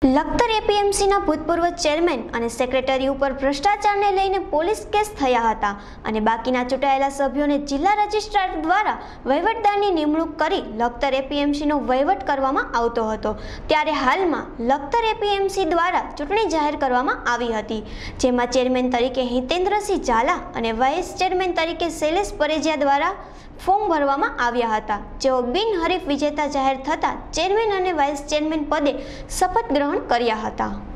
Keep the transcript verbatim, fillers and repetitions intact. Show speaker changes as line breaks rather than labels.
લખતર એપીએમસીના ભૂતપૂર્વ ચેરમેન અને સેક્રેટરી ઉપર ભ્રષ્ટાચારને લઈને પોલીસ કેસ થયા હતા અને બાકીના ચૂંટાયેલા સભ્યોને જિલ્લા રજિસ્ટ્રાર દ્વારા વહીવટદારની નિમણૂક કરી લખતર એપીએમસીનો વહીવટ કરવામાં આવતો હતો। ત્યારે હાલમાં લખતર એપીએમસી દ્વારા ચૂંટણી જાહેર કરવામાં આવી હતી, જેમાં ચેરમેન તરીકે હિતેન્દ્રસિંહ ઝાલા અને વાઇસ ચેરમેન તરીકે શૈલેષ પરેજિયા દ્વારા ફોર્મ ભરવામાં આવ્યા હતા, જેઓ બિનહરીફ વિજેતા જાહેર થતા ચેરમેન અને વાઇસ ચેરમેન પદે શપથ ગ્રહણ કર્યા હતા।